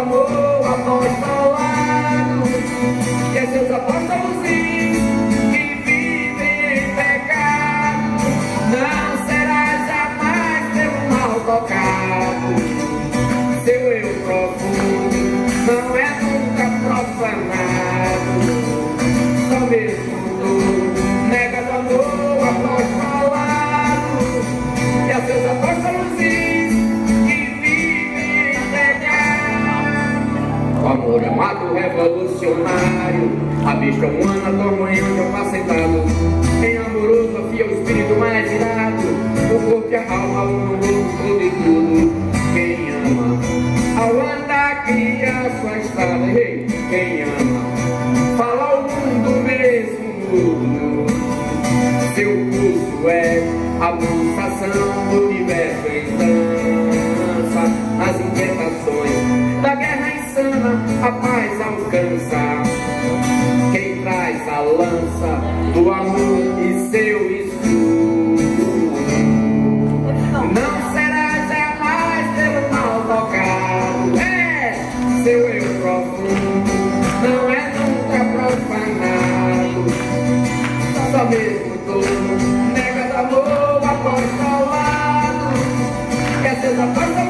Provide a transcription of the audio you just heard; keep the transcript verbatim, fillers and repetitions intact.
amor apostolado, que é seus apóstolos que vivem em pecado. Não será jamais pelo mal tocado. Seu eu profundo não é nunca profanado. Só mesmo tu nega do amor apostolado, e a seus apóstolos que vivem em pecado. O amor amado revolucionário, a bicha humana dorme onde eu passo sentado. Em amoroso afia o espírito mais irado, o corpo e a alma, o mundo, tudo e tudo. Quem ama, ao andar cria sua estrada. Hey, quem ama, fala ao mundo mesmo mudo. Seu curso é a pulsação do universo em dança. Nas inquietações da guerra insana, a paz alcança. Quem traz a lança do amor e seu escudo, não será jamais pelo mal tocado. É seu eu profundo, não é nunca profanado. Só mesmo tu nega do amor apostolado, que é seus apóstolos